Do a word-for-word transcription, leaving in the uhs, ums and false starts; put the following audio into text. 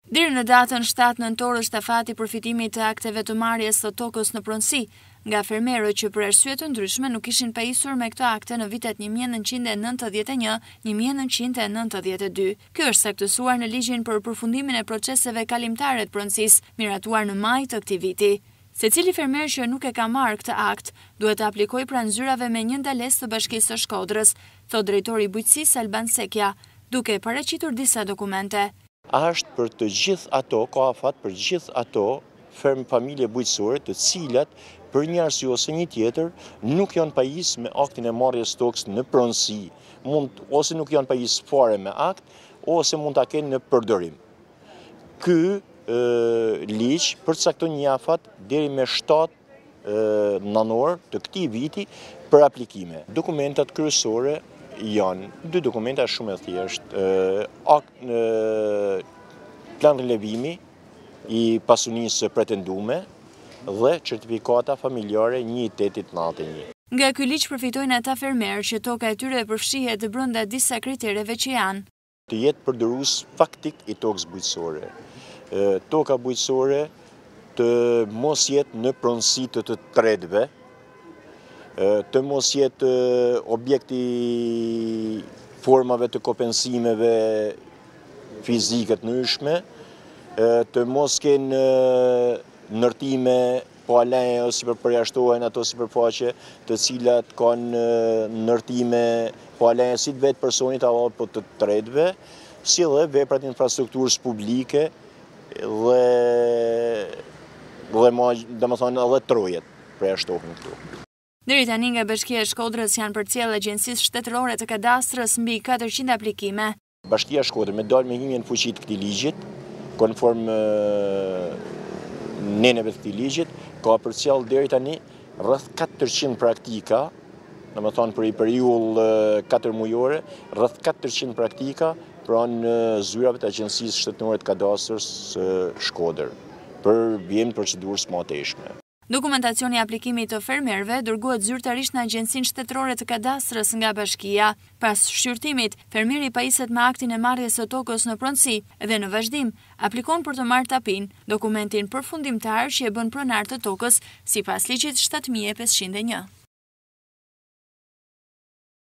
Deri në datën shtatë nëntor është afati përfitimit të akteve të marrjes së tokës në Pronesi, nga fermerët që për arsye të ndryshme nuk ishin pajisur me këto akte në vitet një mijë e nëntëqind e nëntëdhjetë e një - një mijë e nëntëqind e nëntëdhjetë e dy. Ky është saktësuar në ligjin për përfundimin e proceseve kalimtare të Pronesis, miratuar në maj të këtij viti. Secili fermer që nuk e ka marrë këtë akt, duhet të aplikojë pranë zyrave me një ndalesë të Bashkisë së Shkodrës, thot drejtori i bujqësisë Alban Sekja, duke paraqitur disa dokumente. Është për të gjithë ato, ka afat për gjithë ato ferm familje bujqësore të cilat për një arsye ose një tjetër nuk janë pajis me aktin e marrjes Tokes në Pronesi, mund ose nuk janë pajis fare me akt, ose mund ta kenë në përdorim. Ky e, ligj përcakton një afat deri me shtatë nëntor të këtij viti për aplikime. Dokumentat kryesore janë dy dokumenta shumë e thjeshtë, akt në plan rilevimi i pasunisë pretendume dhe certifikata familjare një i tetit nëntëdhjetë e një. Nga ky ligj përfitojnë ata fermerë që toka e tyre përfshihet brenda disa kritereve që janë: të jetë përdorus faktik i tokës bujqësore, toka bujqësore të mos jetë në pronësi të të tretëve, të mos jetë objekti formave të kompensimeve fizike të ndryshme, të mos kenë ndërtime po aleje ose për përjashtohen ato sipërfaqe të cilat kanë ndërtime po aleje si të vetë personit apo po të tretëve, si dhe veprat infrastrukturës publike dhe dhe domethënë edhe trojet përjashtohen këtu. Deri tani nga Bashkia e Shkodrës janë përcjell Agjencisë Shtetërore të Kadastrës mbi katërqind aplikime. Bashkia e Shkodrës me dalë me hyrjen në fuqi të këtij ligji, konform neneve të këtij ligjit, ka përcjell deri tani rreth katërqind praktika, domethënë për i periull katër mujore, rreth katërqind praktika pranë zyrave të Agjencisë Shtetërore të Kadastrës së Shkodër për vijim procedurës më atëshme. Dokumentacioni i aplikimit të fermerëve dërgohet zyrtarisht në Agjencinë Shtetërore të Kadastrës nga Bashkia. Pas shqyrtimit, fermeri pajiset me aktin e marrjes së tokës në Pronesi dhe në vazhdim aplikon për të marrë tapin, dokumentin përfundimtar që e bën pronar të tokës sipas ligjit shtatë mijë e pesëqind e një.